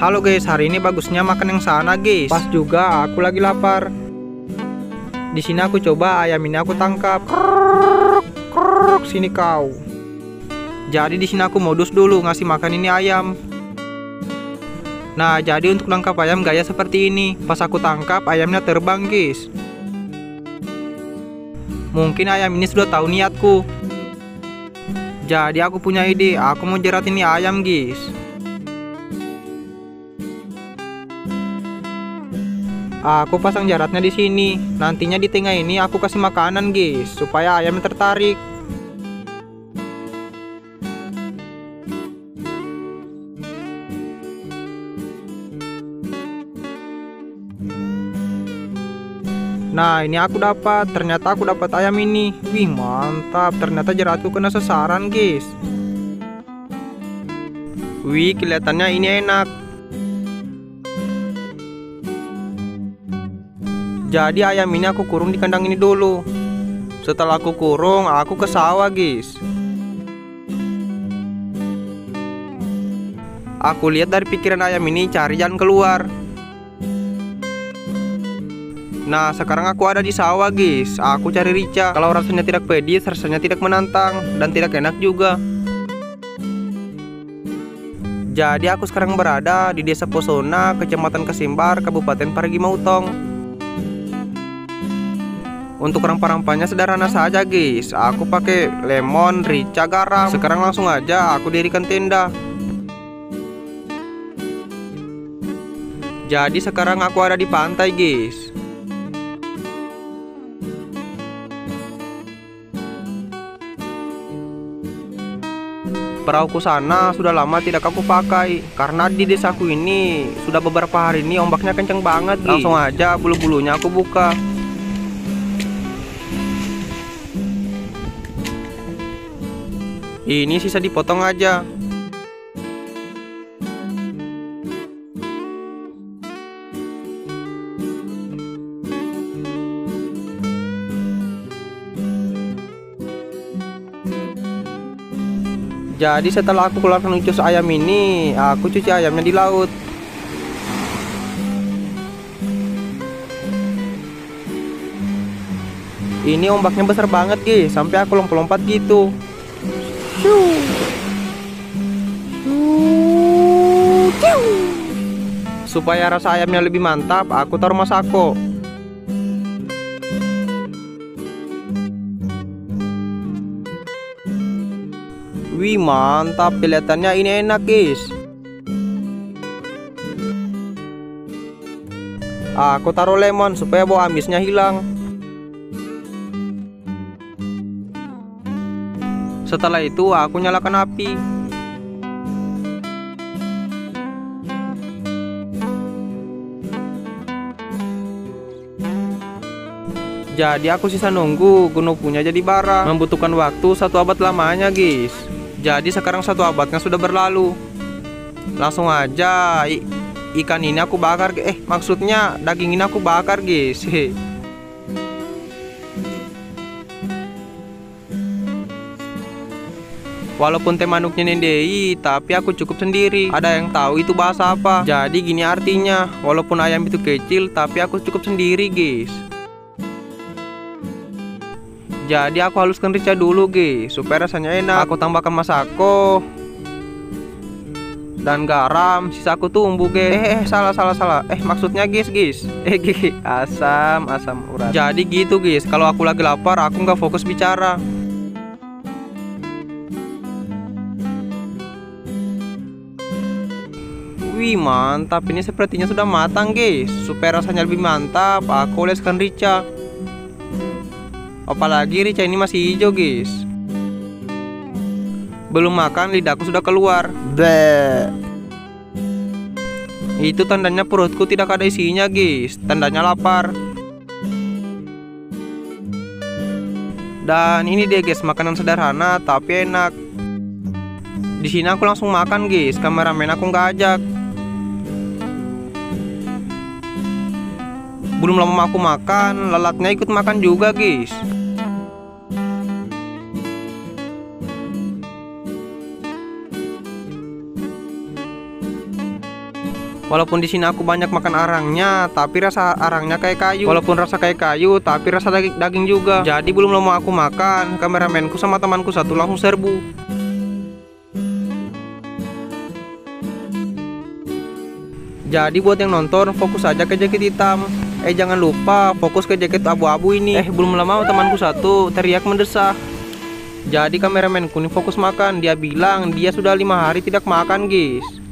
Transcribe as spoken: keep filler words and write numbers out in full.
Halo guys, hari ini bagusnya makan yang sana guys. Pas juga aku lagi lapar. Di sini aku coba ayam ini aku tangkap. Krrrk, krrrk, sini kau. Jadi di sini aku modus dulu ngasih makan ini ayam. Nah, jadi untuk nangkap ayam gaya seperti ini. Pas aku tangkap ayamnya terbang guys. Mungkin ayam ini sudah tahu niatku. Jadi aku punya ide, aku mau jerat ini ayam guys. Aku pasang jaratnya di sini. Nantinya di tengah ini aku kasih makanan guys, supaya ayamnya tertarik. Nah, ini aku dapat. Ternyata aku dapat ayam ini. Wih, mantap. Ternyata jeratku kena sasaran guys. Wih, kelihatannya ini enak. Jadi ayam ini aku kurung di kandang ini dulu. Setelah aku kurung, aku ke sawah guys. Aku lihat dari pikiran ayam ini cari jalan keluar. Nah, sekarang aku ada di sawah guys. Aku cari rica. Kalau rasanya tidak pedis, rasanya tidak menantang, dan tidak enak juga. Jadi aku sekarang berada di Desa Posona, Kecamatan Kesimbar, Kabupaten Parigi Mutong. Untuk rempah-rempahnya sederhana saja guys. Aku pakai lemon, rica, garam. Sekarang langsung aja aku dirikan tenda. Jadi sekarang aku ada di pantai guys. Perahuku sana sudah lama tidak aku pakai, karena di desaku ini sudah beberapa hari ini ombaknya kenceng banget guys. Langsung aja bulu-bulunya aku buka. Ini sisa dipotong aja. Jadi setelah aku keluarkan ucus ayam ini, aku cuci ayamnya di laut. Ini ombaknya besar banget guys, sampai aku lompat-lompat gitu. Supaya rasa ayamnya lebih mantap, aku taruh masako. Wih, mantap, kelihatannya ini enak guys. Aku taruh lemon supaya bau amisnya hilang. Setelah itu aku nyalakan api. Jadi aku sisa nunggu genupunya jadi bara. Membutuhkan waktu satu abad lamanya guys. Jadi sekarang satu abadnya sudah berlalu. Langsung aja ikan ini aku bakar. Eh maksudnya daging ini aku bakar guys. Walaupun teh manuknya nendei, tapi aku cukup sendiri. Ada yang tahu itu bahasa apa? Jadi gini artinya, walaupun ayam itu kecil, tapi aku cukup sendiri guys. Jadi aku haluskan rica dulu guys, supaya rasanya enak. Aku tambahkan masako dan garam, sisa aku tumbuh guys. Eh, eh salah salah salah. Eh maksudnya guys guys. Eh guys, asam asam urat. Jadi gitu guys, kalau aku lagi lapar aku nggak fokus bicara. Wih, mantap, ini sepertinya sudah matang guys. Supaya rasanya lebih mantap, aku oleskan rica. Apalagi rica ini masih hijau guys. Belum makan lidahku sudah keluar. Bleh. Itu tandanya perutku tidak ada isinya guys. Tandanya lapar. Dan ini deh guys, makanan sederhana tapi enak. Di sini aku langsung makan guys. Kameramen aku nggak ajak. Belum lama aku makan, lalatnya ikut makan juga guys. Walaupun di sini aku banyak makan arangnya, tapi rasa arangnya kayak kayu. Walaupun rasa kayak kayu, tapi rasa daging, daging juga. Jadi belum lama aku makan, kameramenku sama temanku satu langsung serbu. Jadi buat yang nonton, fokus aja ke jaket hitam. Eh jangan lupa fokus ke jaket abu-abu ini. Eh belum lama temanku satu teriak mendesak. Jadi kameramenku ini fokus makan. Dia bilang dia sudah lima hari tidak makan guys.